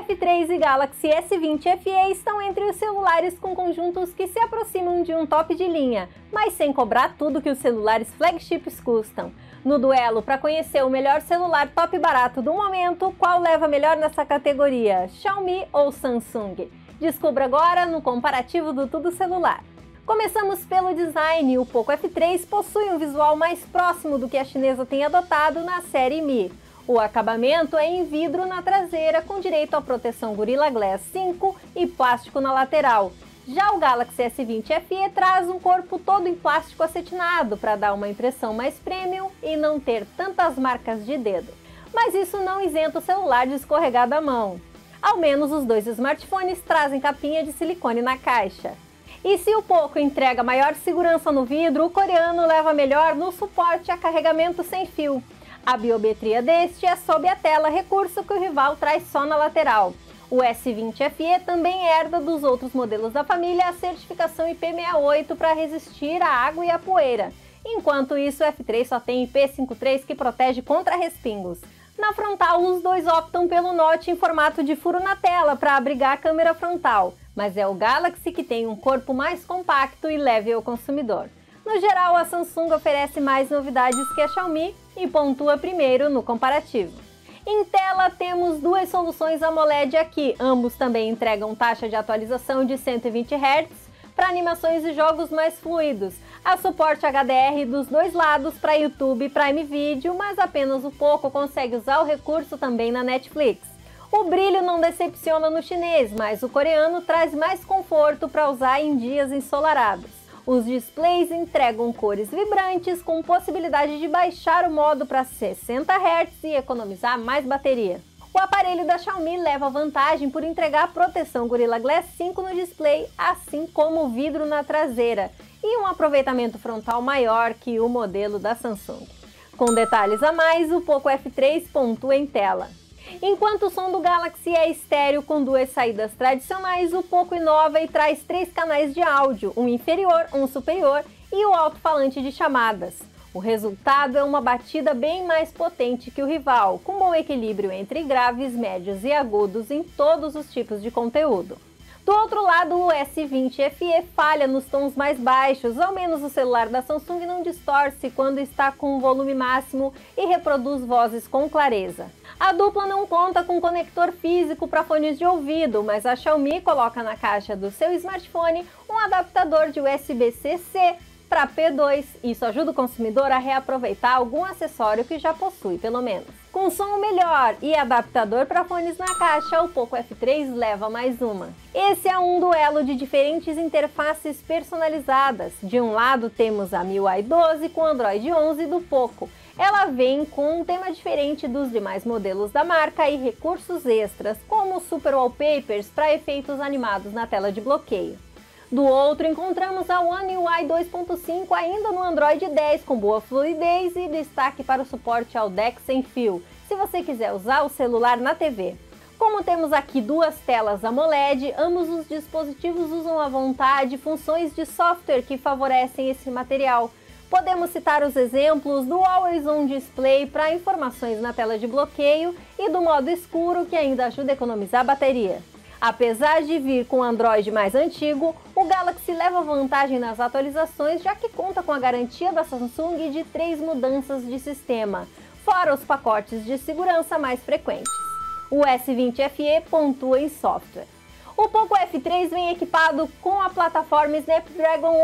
F3 e Galaxy S20 FE estão entre os celulares com conjuntos que se aproximam de um top de linha, mas sem cobrar tudo que os celulares flagships custam. No duelo para conhecer o melhor celular top barato do momento, qual leva melhor nessa categoria, Xiaomi ou Samsung? Descubra agora no comparativo do Tudo Celular. Começamos pelo design. O Poco F3 possui um visual mais próximo do que a chinesa tem adotado na série Mi. O acabamento é em vidro na traseira, com direito à proteção Gorilla Glass 5 e plástico na lateral. Já o Galaxy S20 FE traz um corpo todo em plástico acetinado para dar uma impressão mais premium e não ter tantas marcas de dedo. Mas isso não isenta o celular de escorregar da mão. Ao menos os dois smartphones trazem capinha de silicone na caixa. E se o Poco entrega maior segurança no vidro, o coreano leva melhor no suporte a carregamento sem fio. A biometria deste é sob a tela, recurso que o rival traz só na lateral. O S20 FE também herda dos outros modelos da família a certificação IP68 para resistir à água e à poeira. Enquanto isso, o F3 só tem IP53 que protege contra respingos. Na frontal, os dois optam pelo Note em formato de furo na tela para abrigar a câmera frontal, mas é o Galaxy que tem um corpo mais compacto e leve ao consumidor. No geral, a Samsung oferece mais novidades que a Xiaomi e pontua primeiro no comparativo. Em tela, temos duas soluções AMOLED aqui, ambos também entregam taxa de atualização de 120 Hz para animações e jogos mais fluidos. Há suporte HDR dos dois lados para YouTube e Prime Video, mas apenas o Poco consegue usar o recurso também na Netflix. O brilho não decepciona no chinês, mas o coreano traz mais conforto para usar em dias ensolarados. Os displays entregam cores vibrantes com possibilidade de baixar o modo para 60 Hz e economizar mais bateria. O aparelho da Xiaomi leva vantagem por entregar proteção Gorilla Glass 5 no display, assim como o vidro na traseira, e um aproveitamento frontal maior que o modelo da Samsung. Com detalhes a mais, o Poco F3 pontua em tela. Enquanto o som do Galaxy é estéreo com duas saídas tradicionais, o Poco inova e traz 3 canais de áudio, um inferior, um superior e o alto-falante de chamadas. O resultado é uma batida bem mais potente que o rival, com bom equilíbrio entre graves, médios e agudos em todos os tipos de conteúdo. Do outro lado, o S20 FE falha nos tons mais baixos, ao menos o celular da Samsung não distorce quando está com o volume máximo e reproduz vozes com clareza. A dupla não conta com conector físico para fones de ouvido, mas a Xiaomi coloca na caixa do seu smartphone um adaptador de USB-C para P2. Isso ajuda o consumidor a reaproveitar algum acessório que já possui, pelo menos. Com som melhor e adaptador para fones na caixa, o Poco F3 leva mais uma. Esse é um duelo de diferentes interfaces personalizadas. De um lado temos a MIUI 12 com Android 11 do Poco. Ela vem com um tema diferente dos demais modelos da marca e recursos extras, como Super Wallpapers para efeitos animados na tela de bloqueio. Do outro, encontramos a One UI 2.5 ainda no Android 10, com boa fluidez e destaque para o suporte ao DeX sem fio, se você quiser usar o celular na TV. Como temos aqui duas telas AMOLED, ambos os dispositivos usam à vontade funções de software que favorecem esse material. Podemos citar os exemplos do Always On Display para informações na tela de bloqueio e do modo escuro, que ainda ajuda a economizar bateria. Apesar de vir com Android mais antigo, o Galaxy leva vantagem nas atualizações, já que conta com a garantia da Samsung de 3 mudanças de sistema, fora os pacotes de segurança mais frequentes. O S20 FE pontua em software. O Poco F3 vem equipado com a plataforma Snapdragon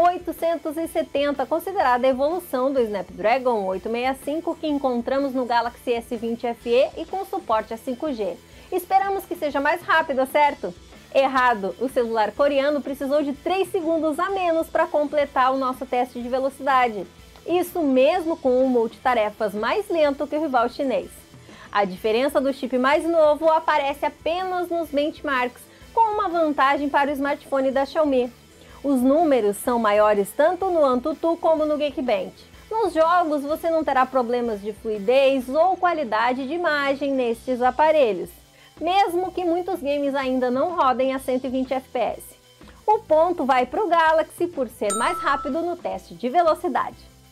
870, considerada a evolução do Snapdragon 865 que encontramos no Galaxy S20 FE e com suporte a 5G. Esperamos que seja mais rápido, certo? Errado! O celular coreano precisou de 3 segundos a menos para completar o nosso teste de velocidade. Isso mesmo com um multitarefas mais lento que o rival chinês. A diferença do chip mais novo aparece apenas nos benchmarks, com uma vantagem para o smartphone da Xiaomi. Os números são maiores tanto no AnTuTu como no Geekbench. Nos jogos você não terá problemas de fluidez ou qualidade de imagem nestes aparelhos, mesmo que muitos games ainda não rodem a 120 FPS. O ponto vai para o Galaxy por ser mais rápido no teste de velocidade.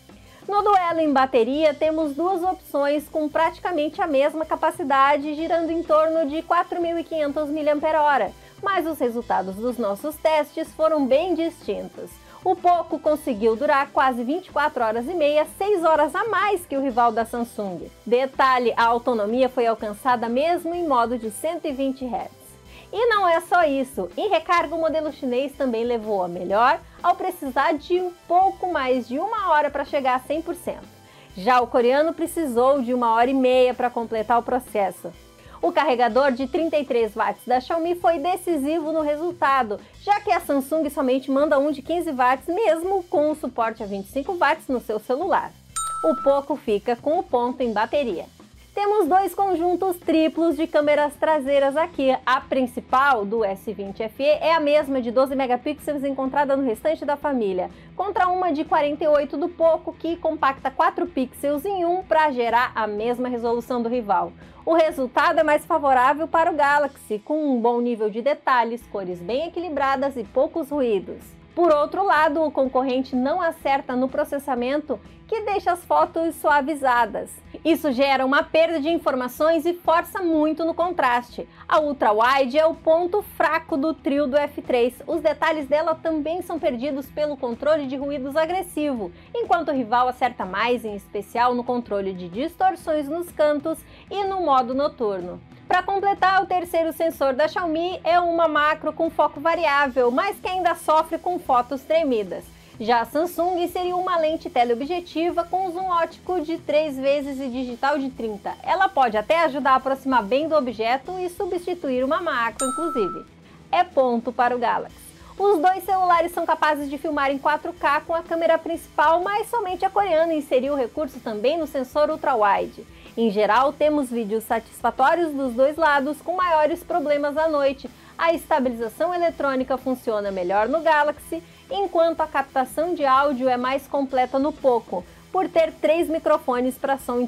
No duelo em bateria, temos duas opções com praticamente a mesma capacidade, girando em torno de 4.500 mAh, mas os resultados dos nossos testes foram bem distintos. O Poco conseguiu durar quase 24 horas e meia, 6 horas a mais que o rival da Samsung. Detalhe, a autonomia foi alcançada mesmo em modo de 120 Hz. E não é só isso, em recarga o modelo chinês também levou a melhor ao precisar de um pouco mais de 1 hora para chegar a 100%. Já o coreano precisou de 1 hora e meia para completar o processo. O carregador de 33 watts da Xiaomi foi decisivo no resultado, já que a Samsung somente manda um de 15 watts mesmo com o suporte a 25 watts no seu celular. O Poco fica com o ponto em bateria. Temos dois conjuntos triplos de câmeras traseiras aqui. A principal, do S20 FE, é a mesma de 12 megapixels encontrada no restante da família, contra uma de 48 do Poco, que compacta 4 pixels em um para gerar a mesma resolução do rival. O resultado é mais favorável para o Galaxy, com um bom nível de detalhes, cores bem equilibradas e poucos ruídos. Por outro lado, o concorrente não acerta no processamento, que deixa as fotos suavizadas. Isso gera uma perda de informações e força muito no contraste. A ultra-wide é o ponto fraco do trio do F3. Os detalhes dela também são perdidos pelo controle de ruídos agressivo, enquanto o rival acerta mais, em especial no controle de distorções nos cantos e no modo noturno. Para completar, o terceiro sensor da Xiaomi é uma macro com foco variável, mas que ainda sofre com fotos tremidas. Já a Samsung seria uma lente teleobjetiva com zoom óptico de 3 vezes e digital de 30. Ela pode até ajudar a aproximar bem do objeto e substituir uma macro, inclusive. É ponto para o Galaxy. Os dois celulares são capazes de filmar em 4K com a câmera principal, mas somente a coreana inseriu o recurso também no sensor ultra-wide. Em geral, temos vídeos satisfatórios dos dois lados, com maiores problemas à noite. A estabilização eletrônica funciona melhor no Galaxy, enquanto a captação de áudio é mais completa no Poco, por ter 3 microfones para som em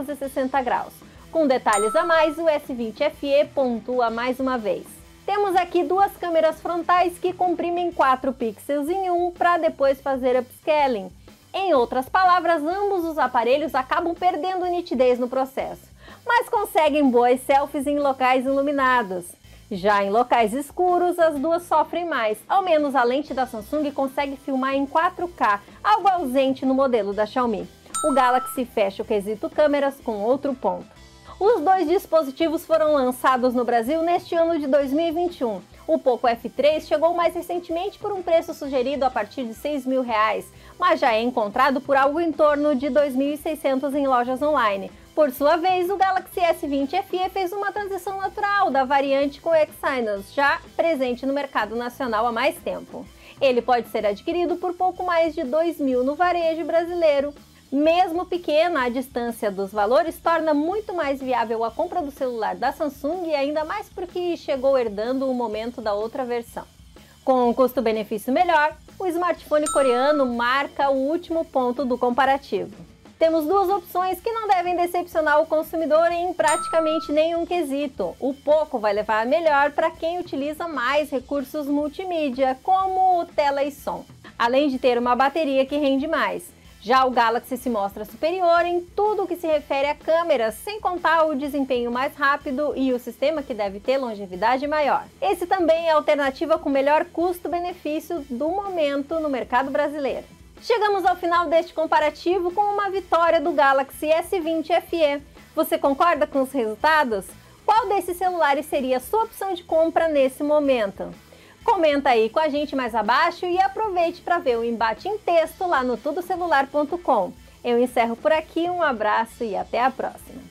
360 graus. Com detalhes a mais, o S20 FE pontua mais uma vez. Temos aqui duas câmeras frontais que comprimem 4 pixels em um para depois fazer upscaling. Em outras palavras, ambos os aparelhos acabam perdendo nitidez no processo, mas conseguem boas selfies em locais iluminados. Já em locais escuros, as duas sofrem mais. Ao menos a lente da Samsung consegue filmar em 4K, algo ausente no modelo da Xiaomi. O Galaxy fecha o quesito câmeras com outro ponto. Os dois dispositivos foram lançados no Brasil neste ano de 2021. O Poco F3 chegou mais recentemente por um preço sugerido a partir de R$ 6.000, mas já é encontrado por algo em torno de R$ 2.600 em lojas online. Por sua vez, o Galaxy S20 FE fez uma transição natural da variante com Exynos, já presente no mercado nacional há mais tempo. Ele pode ser adquirido por pouco mais de R$ 2.000 no varejo brasileiro. Mesmo pequena, a distância dos valores torna muito mais viável a compra do celular da Samsung, e ainda mais porque chegou herdando o momento da outra versão. Com um custo-benefício melhor, o smartphone coreano marca o último ponto do comparativo. Temos duas opções que não devem decepcionar o consumidor em praticamente nenhum quesito. O Poco vai levar a melhor para quem utiliza mais recursos multimídia, como tela e som, além de ter uma bateria que rende mais. Já o Galaxy se mostra superior em tudo o que se refere a câmeras, sem contar o desempenho mais rápido e o sistema que deve ter longevidade maior. Esse também é a alternativa com melhor custo-benefício do momento no mercado brasileiro. Chegamos ao final deste comparativo com uma vitória do Galaxy S20 FE. Você concorda com os resultados? Qual desses celulares seria a sua opção de compra nesse momento? Comenta aí com a gente mais abaixo e aproveite para ver o embate em texto lá no tudocelular.com. Eu encerro por aqui, um abraço e até a próxima!